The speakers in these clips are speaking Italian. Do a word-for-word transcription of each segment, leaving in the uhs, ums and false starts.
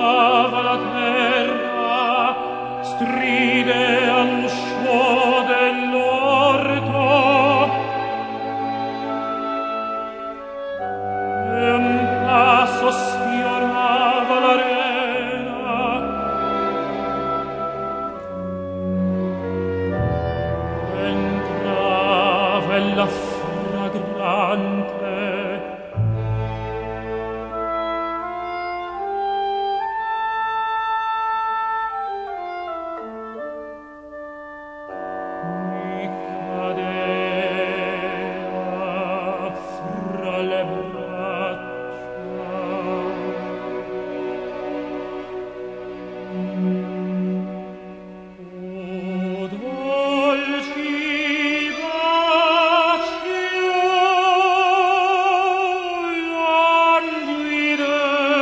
tremava la terra, stride all'uscio dell'orto, e un passo sfiorava l'arena. Entrava ella fragrante, mi cadeva fra le braccia. O dolci baci, languide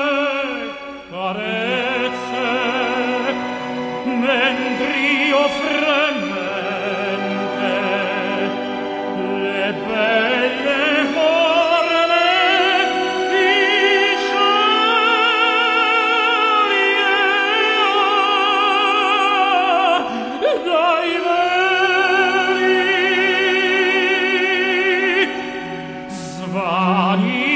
carezze, mentr'io fremente le belle forme di cieli dai veri svani